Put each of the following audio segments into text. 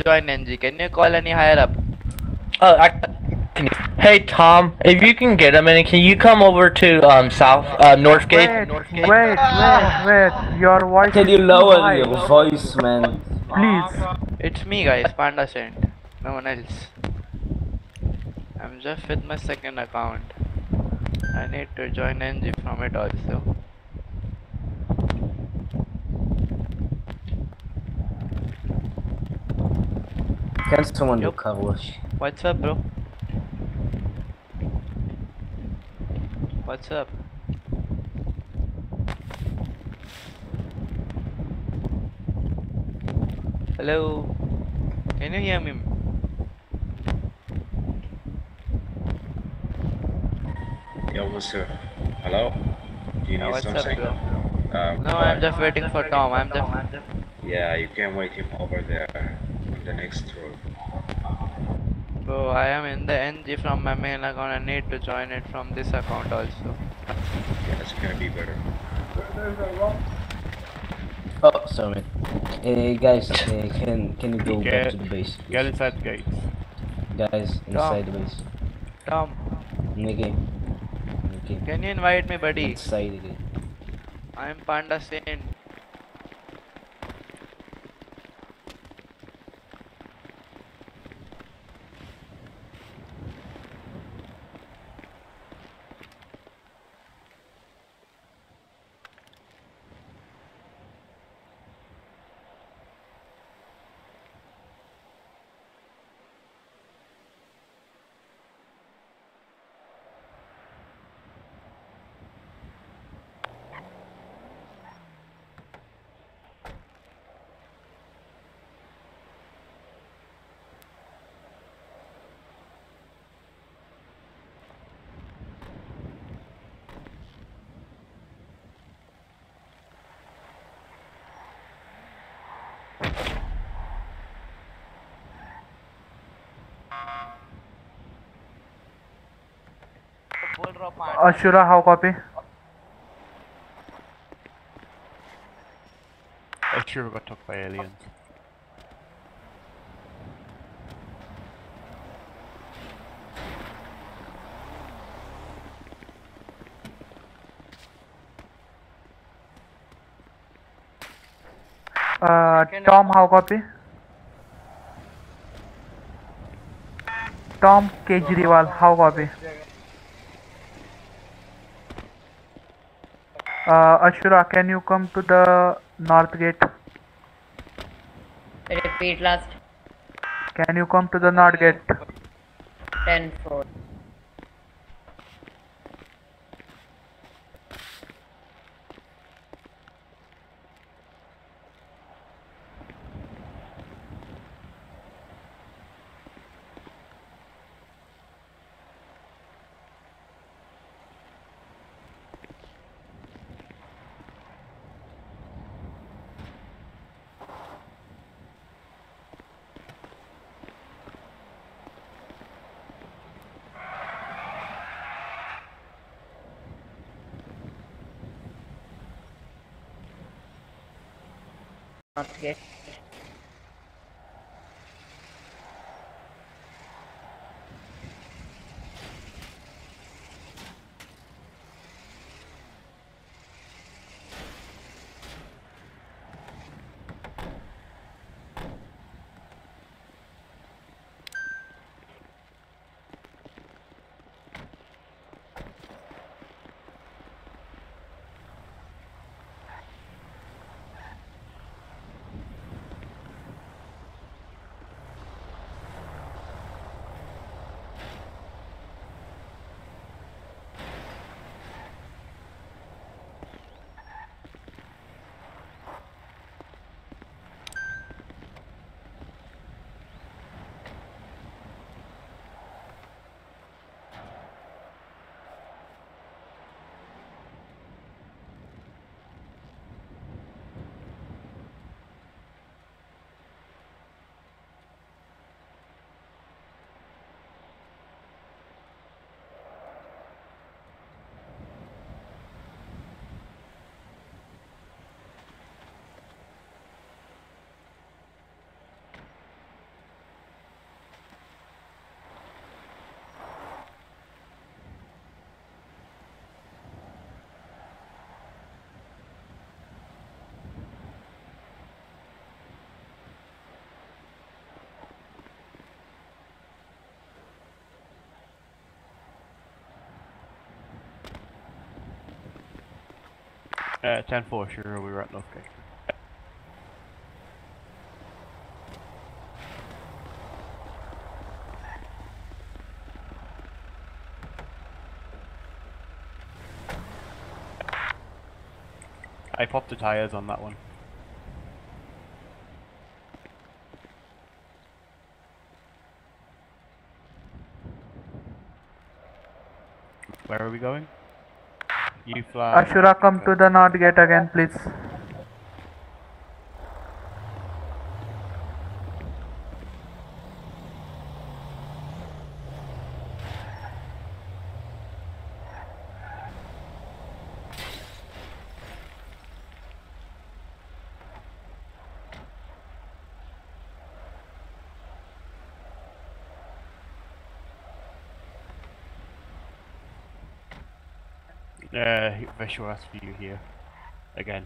join NG. Can you call any higher up? Oh, hey Tom, if you can get a minute, can you come over to Northgate? Wait. Your voice Can is you too lower high. your voice, man? Please. It's me, guys. Panda Saint. No one else. I'm just with my second account. I need to join NG from it also. Can someone do Yup. coverage? What's up, bro? What's up? Hello? Can you hear me? Yo, what's up? Hello? Do you Yeah, need what's up, something? bro? No, Hi. I'm just waiting for Tom. Yeah, you can wait him over there on the next road. Bro, I am in the NG from my main account. I need to join it from this account also. Yeah, it's gonna be better. Oh, sorry. Guys, can you go back to the base, please? Get inside the gates. Guys, inside the base. Tom, Nikki, can you invite me, buddy? inside the gate. I'm Panda Saint. Ashura, how copy? Ashura got took by aliens. Tom, how copy? Tom Kejriwal, how copy? Ashura, can you come to the north gate? Repeat last. Can you come to the north gate? 10-4. Not yet. 10-4, sure, we were at Northgate. I popped the tires on that one. Where are we going? You fly. Ashura, come to the north gate again, please. Visual asked for you here. Again.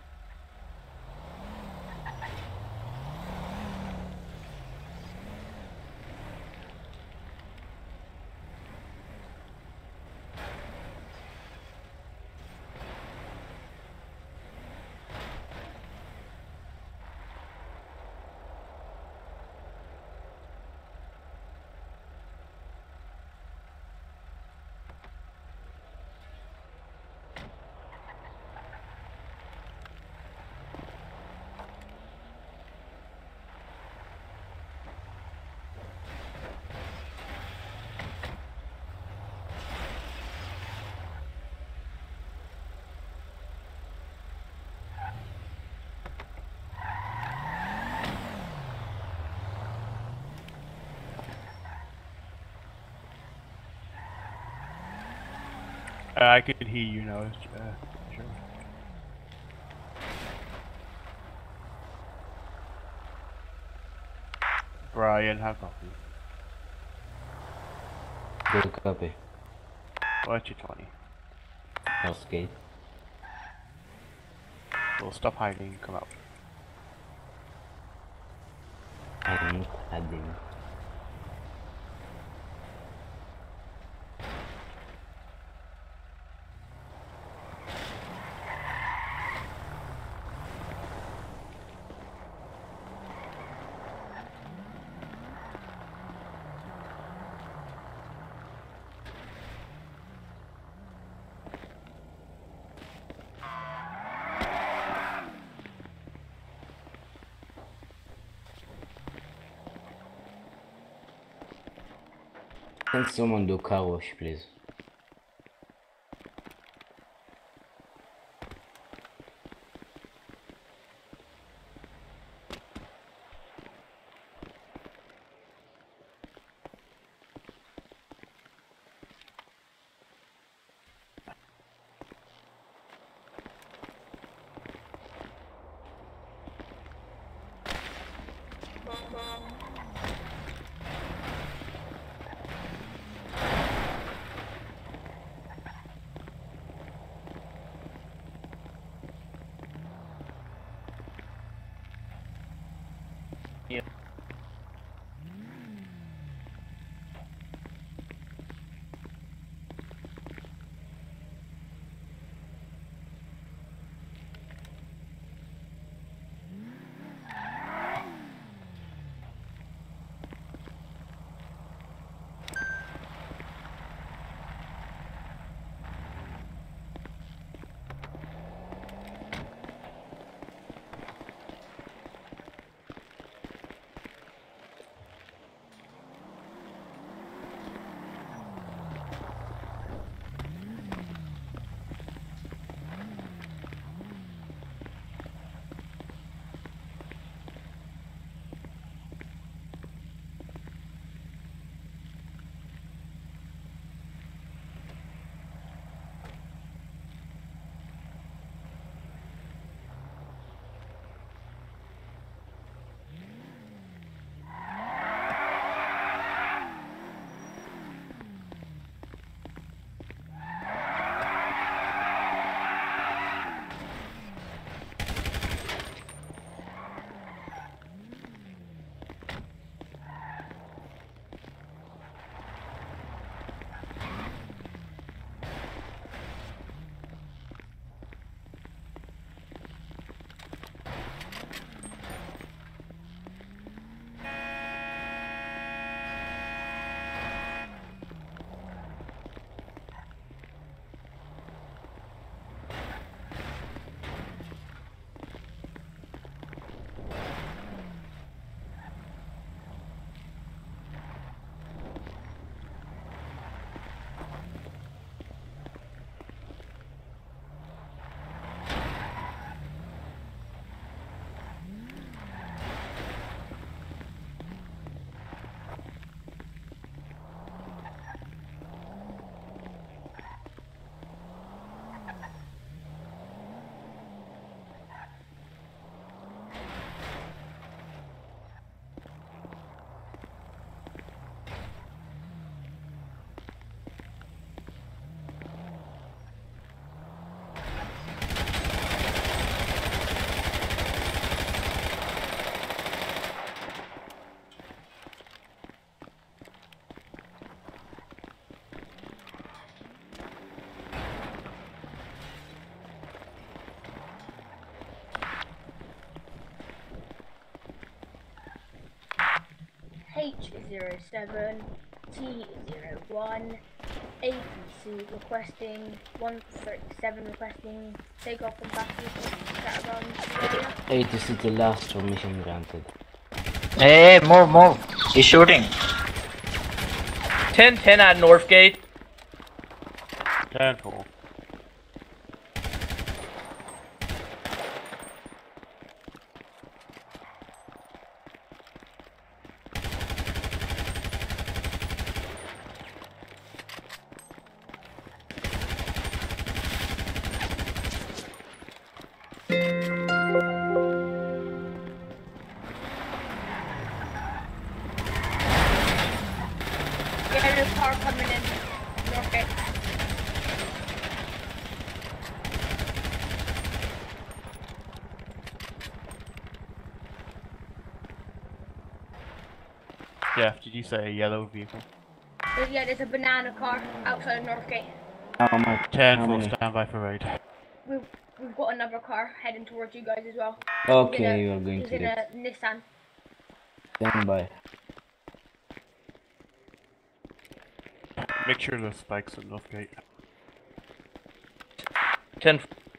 I could hear you now, sure. Brian, how copy? Good copy. What's your 20? Northgate. We'll stop hiding, come out. I'm adding. Can someone do car wash, please? H07, T01, APC requesting, 137 requesting takeoff from Baptist Scatterground area. 8 is the last permission granted. Hey, move. He's shooting. 10-10 at Northgate. 10-4. Yellow car coming in, Norfolk. Jeff, did you say a yellow vehicle? Yeah, there's a banana car outside of Northgate. How much? 10-4, stand by for raid. We've got another car heading towards you guys as well. Okay, you are going He's to in get. a Nissan. Stand by. Make sure the spikes at Northgate. 10